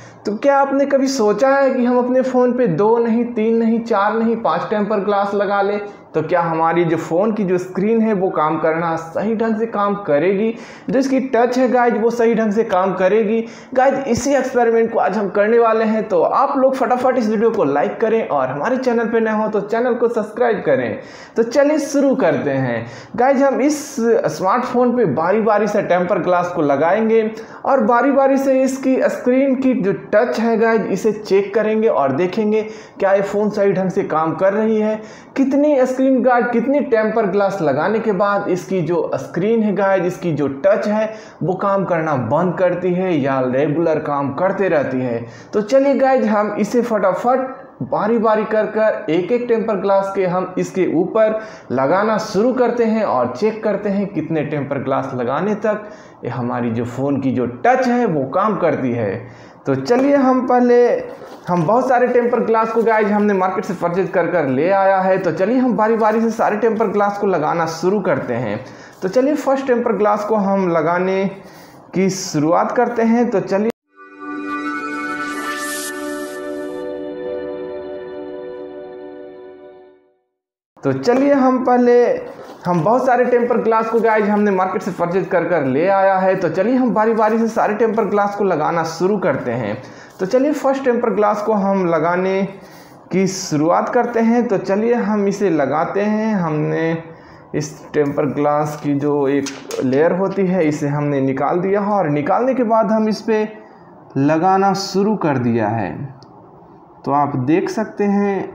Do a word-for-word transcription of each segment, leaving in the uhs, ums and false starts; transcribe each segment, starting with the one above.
तो क्या आपने कभी सोचा है कि हम अपने फ़ोन पे दो नहीं, तीन नहीं, चार नहीं, पाँच टेम्पर ग्लास लगा लें तो क्या हमारी जो फ़ोन की जो स्क्रीन है वो काम करना सही ढंग से काम करेगी, जो इसकी टच है गाइज वो सही ढंग से काम करेगी। गाइज इसी एक्सपेरिमेंट को आज हम करने वाले हैं, तो आप लोग फटाफट इस वीडियो को लाइक करें और हमारे चैनल पे नए हो तो चैनल को सब्सक्राइब करें। तो चलिए शुरू करते हैं। गाइज हम इस स्मार्टफोन पे बारी बारी से टेम्पर ग्लास को लगाएंगे और बारी बारी से इसकी स्क्रीन की जो टच है गाइज इसे चेक करेंगे और देखेंगे क्या ये फ़ोन सही ढंग से काम कर रही है, कितनी स्क्रीन गार्ड कितनी टेम्पर ग्लास लगाने के बाद इसकी जो स्क्रीन है गाइज इसकी जो टच है वो काम करना बंद करती है या रेगुलर काम करते रहती है। तो चलिए गाइज हम इसे फटाफट बारी बारी कर कर एक एक टेम्पर ग्लास के हम इसके ऊपर लगाना शुरू करते हैं और चेक करते हैं कितने टेम्पर ग्लास लगाने तक ये हमारी जो फ़ोन की जो टच है वो काम करती है। तो चलिए हम पहले हम बहुत सारे टेम्पर ग्लास को गाइज हमने मार्केट से परचेज कर कर ले आया है, तो चलिए हम बारी बारी से सारे टेम्पर ग्लास को लगाना शुरू करते हैं। तो चलिए फर्स्ट टेम्पर ग्लास को हम लगाने की शुरुआत करते हैं। तो चलिए तो चलिए हम पहले हम बहुत सारे टेम्पर ग्लास को गाइज हमने मार्केट से परचेज कर कर ले आया है, तो चलिए हम बारी बारी से सारे टेम्पर ग्लास को लगाना शुरू करते हैं। तो चलिए फर्स्ट टेम्पर ग्लास को हम लगाने की शुरुआत करते हैं। तो चलिए हम इसे लगाते हैं। हमने इस टेम्पर ग्लास की जो एक लेयर होती है इसे हमने निकाल दिया है और निकालने के बाद हम इस पर लगाना शुरू कर दिया है। तो आप देख सकते हैं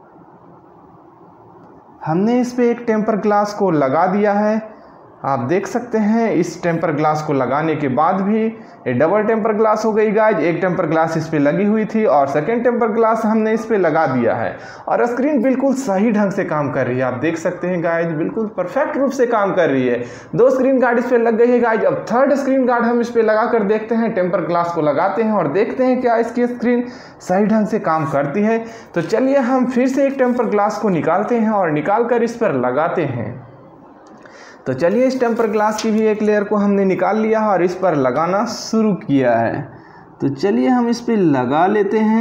हमने इस पे एक टेम्पर ग्लास को लगा दिया है। आप देख सकते हैं इस टेम्पर ग्लास को लगाने के बाद भी ये डबल टेम्पर ग्लास हो गई गाइज। एक टेम्पर ग्लास इस पे लगी हुई थी और सेकेंड टेम्पर ग्लास हमने इस पे लगा दिया है और स्क्रीन बिल्कुल सही ढंग से काम कर रही है। आप देख सकते हैं गाइज बिल्कुल परफेक्ट रूप से काम कर रही है। दो स्क्रीन गार्ड इस पे लग गई है गाइज। अब थर्ड स्क्रीन गार्ड हम इस पे लगा कर देखते हैं, टेम्पर ग्लास को लगाते हैं और देखते हैं क्या इसकी स्क्रीन सही ढंग से काम करती है। तो चलिए हम फिर से एक टेम्पर ग्लास को निकालते हैं और निकाल कर इस पर लगाते हैं। तो चलिए इस टेम्पर ग्लास की भी एक लेयर को हमने निकाल लिया है और इस पर लगाना शुरू किया है। तो चलिए हम इस पर लगा लेते हैं।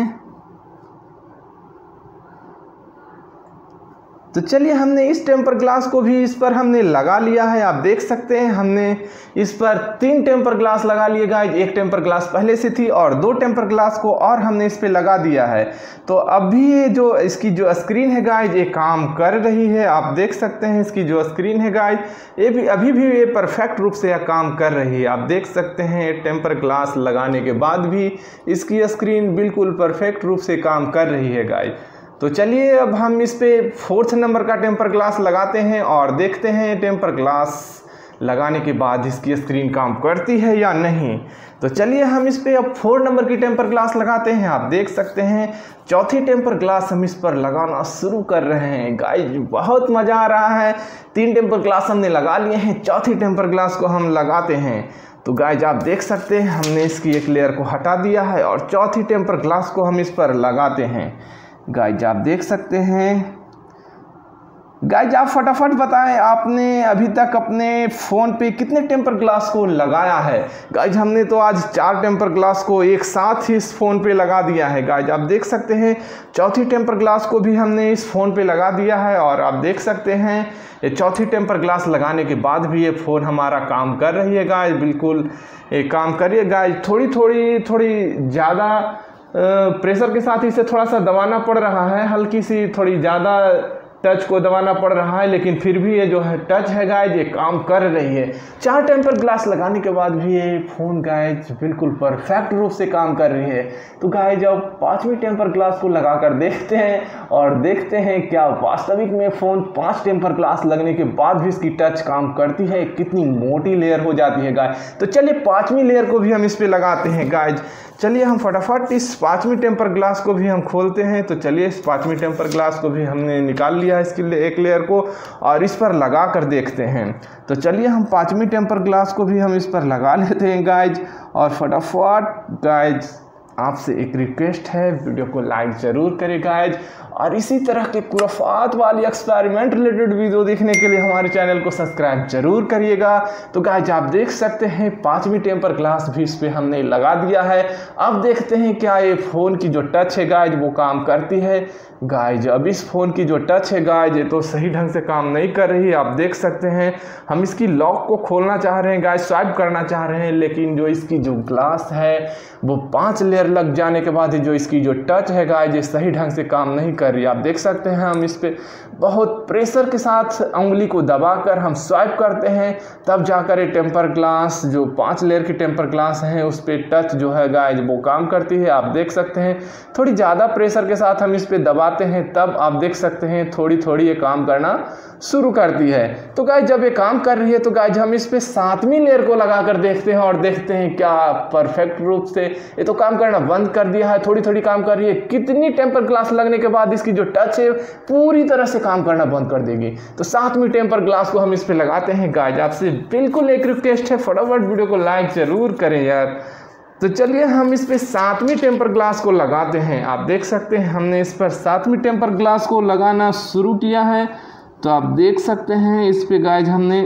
तो चलिए हमने इस टेम्पर ग्लास को भी इस पर हमने लगा लिया है। आप देख सकते हैं हमने इस पर तीन टेम्पर ग्लास लगा लिए गाइज। एक टेम्पर ग्लास पहले से थी और दो टेम्पर ग्लास को और हमने इस पे लगा दिया है। तो अभी ये जो इसकी जो स्क्रीन है गाइज ये काम कर रही है। आप देख सकते हैं इसकी जो स्क्रीन है गाइज ये भी अभी भी ये परफेक्ट रूप से काम कर रही है। आप देख सकते हैं टेम्पर ग्लास लगाने के बाद भी इसकी स्क्रीन बिल्कुल परफेक्ट रूप से काम कर रही है गाइज। तो चलिए अब हम इस पे फोर्थ नंबर का टेम्पर ग्लास लगाते हैं और देखते हैं टेम्पर ग्लास लगाने के बाद इसकी स्क्रीन काम करती है या नहीं। तो चलिए हम इस पे अब फोर नंबर की टेम्पर ग्लास लगाते हैं। आप देख सकते हैं चौथी टेम्पर ग्लास हम इस पर लगाना शुरू कर रहे हैं गाइज। बहुत मज़ा आ रहा है। तीन टेम्पर ग्लास हमने लगा लिए हैं, चौथी टेम्पर ग्लास को हम लगाते हैं। तो गाइज आप देख सकते हैं हमने इसकी एक लेयर को हटा दिया है और चौथी टेम्पर ग्लास को हम इस पर लगाते हैं। गाइज आप देख सकते हैं। गाइज आप फटाफट बताएं आपने अभी तक अपने फ़ोन पे कितने टेम्पर ग्लास को लगाया है। गाइज हमने तो आज चार टेम्पर ग्लास को एक साथ ही इस फ़ोन पे लगा दिया है। गाइज आप देख सकते हैं चौथी टेम्पर ग्लास को भी हमने इस फ़ोन पे लगा दिया है और आप देख सकते हैं ये चौथी टेम्पर ग्लास लगाने के बाद भी ये फ़ोन हमारा काम कर रही है गाइज। बिल्कुल ये काम करिए गाइज। थोड़ी थोड़ी थोड़ी ज़्यादा प्रेशर के साथ इसे थोड़ा सा दबाना पड़ रहा है, हल्की सी थोड़ी ज़्यादा टच को दबाना पड़ रहा है, लेकिन फिर भी ये जो है टच है गाइज ये काम कर रही है। चार टेम्पर ग्लास लगाने के बाद भी ये फ़ोन गाइज बिल्कुल परफेक्ट रूप से काम कर रही है। तो गाइज अब पाँचवीं टेम्पर ग्लास को लगा कर देखते हैं और देखते हैं क्या वास्तविक में फ़ोन पाँच टेम्पर ग्लास लगने के बाद भी इसकी टच काम करती है, कितनी मोटी लेयर हो जाती है गाइज। तो चलिए पाँचवीं लेयर को भी हम इस पर लगाते हैं गाइज। चलिए हम फटाफट इस पाँचवीं टेम्पर ग्लास को भी हम खोलते हैं। तो चलिए इस पाँचवीं टेम्पर ग्लास को भी हमने निकाल लिया है इसकी एक लेयर को और इस पर लगा कर देखते हैं। तो चलिए हम पाँचवीं टेम्पर ग्लास को भी हम इस पर लगा लेते हैं गाइज। और फटाफट गाइज आपसे एक रिक्वेस्ट है, वीडियो को लाइक ज़रूर करें गाइज और इसी तरह के खुराफात वाली एक्सपेरिमेंट रिलेटेड वीडियो देखने के लिए हमारे चैनल को सब्सक्राइब जरूर करिएगा। तो गाइज आप देख सकते हैं पाँचवीं टेम्पर ग्लास भी इस पर हमने लगा दिया है। अब देखते हैं क्या ये फ़ोन की जो टच है गाइज वो काम करती है। गाइज अब इस फ़ोन की जो टच है गाइज ये तो सही ढंग से काम नहीं कर रही है। आप देख सकते हैं हम इसकी लॉक को खोलना चाह रहे हैं गाइज, स्वाइप करना चाह रहे हैं, लेकिन जो इसकी जो ग्लास है वो पांच लेयर लग जाने के बाद जो इसकी जो टच है गाइज ये सही ढंग से काम नहीं कर रही है। आप देख सकते हैं हम इस पर बहुत प्रेशर के साथ उंगली को दबाकर हम स्वाइप करते हैं, तब जाकर ये टेम्पर ग्लास जो पांच लेयर की टेम्पर ग्लास है उस पर टच जो है गाइज वो काम करती है। आप देख सकते हैं थोड़ी ज़्यादा प्रेशर के साथ हम इस पर दबाते हैं तब आप देख सकते हैं थोड़ी थोड़ी ये काम करना शुरू करती है। तो गाइज जब ये काम कर रही है तो गाइज हम इस पे सातवीं लेयर को लगाकर देखते हैं और देखते हैं क्या परफेक्ट रूप से ये तो काम करना बंद कर दिया है, थोड़ी थोड़ी काम कर रही है। कितनी टेम्पर ग्लास लगने के बाद इसकी जो टच है पूरी तरह से काम करना बंद कर देगी। तो सातवीं टेम्पर ग्लास को हम इस पे लगाते हैं। गाइज आपसे बिल्कुल एक रिक्वेस्ट है, फटाफट वीडियो को लाइक जरूर करें यार। तो चलिए हम इस पे सातवीं टेम्पर ग्लास को लगाते हैं। आप देख सकते हैं हमने इस पर सातवीं टेम्पर ग्लास को लगाना शुरू किया है। तो आप देख सकते हैं इस पे गाइज हमने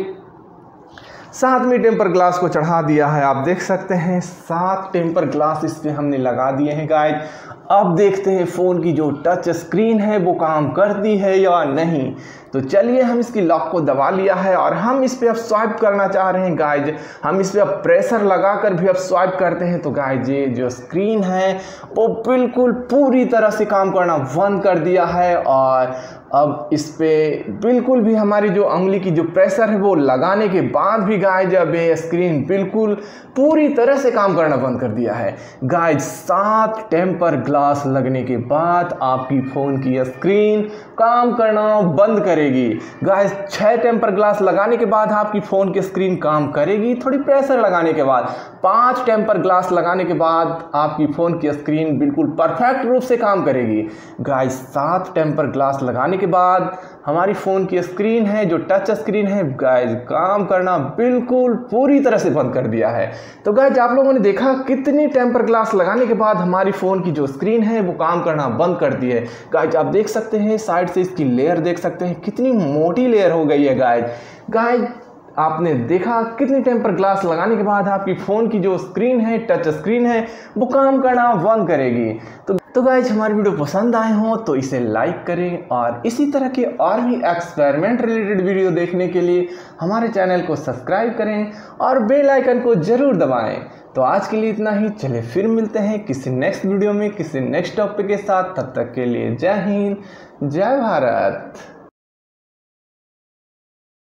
सातवीं टेम्पर ग्लास को चढ़ा दिया है। आप देख सकते हैं सात टेम्पर ग्लास इस पे हमने लगा दिए हैं गाइज। अब देखते हैं फ़ोन की जो टच स्क्रीन है वो काम करती है या नहीं। तो चलिए हम इसकी लॉक को दबा लिया है और हम इस पे अब स्वाइप करना चाह रहे हैं गाइज। हम इस पे अब प्रेशर लगाकर भी अब स्वाइप करते हैं। तो गाइज ये जो स्क्रीन है वो बिल्कुल पूरी तरह से काम करना बंद कर दिया है और अब इस पे बिल्कुल भी हमारी जो उंगली की जो प्रेशर है वो लगाने के बाद भी गाइज अब ये स्क्रीन बिल्कुल पूरी तरह से काम करना बंद कर दिया है। गाइज सात टेम्पर ग्लास लगने के बाद आपकी फ़ोन की स्क्रीन काम करना बंद करेगी। गाइज छः टेम्पर ग्लास लगाने के बाद आपकी फ़ोन की स्क्रीन काम करेगी, थोड़ी प्रेशर लगाने के बाद। पाँच टेम्पर ग्लास लगाने के बाद आपकी फ़ोन की स्क्रीन बिल्कुल परफेक्ट रूप से काम करेगी। गाइज सात टेम्पर ग्लास लगाने के बाद हमारी फ़ोन की स्क्रीन है जो टच स्क्रीन है गाइज काम करना बिल्कुल पूरी तरह से बंद कर दिया है। तो गाइज आप लोगों ने देखा कितनी टेम्पर ग्लास लगाने के बाद हमारी फ़ोन की जो स्क्रीन है वो काम करना बंद कर दी है। गाइज आप देख सकते हैं साइड से इसकी लेयर देख सकते हैं कितनी मोटी लेयर हो गई है गाइज। गाइज आपने देखा कितनी टेम्पर ग्लास लगाने के बाद आपकी फ़ोन की जो स्क्रीन है टच स्क्रीन है वो काम करना बंद करेगी। तो तो गाइज हमारी वीडियो पसंद आए हों तो इसे लाइक करें और इसी तरह के और भी एक्सपेरिमेंट रिलेटेड वीडियो देखने के लिए हमारे चैनल को सब्सक्राइब करें और बेल आइकन को ज़रूर दबाएं। तो आज के लिए इतना ही, चलिए फिर मिलते हैं किसी नेक्स्ट वीडियो में किसी नेक्स्ट टॉपिक के साथ। तब तक के लिए जय हिंद जय भारत।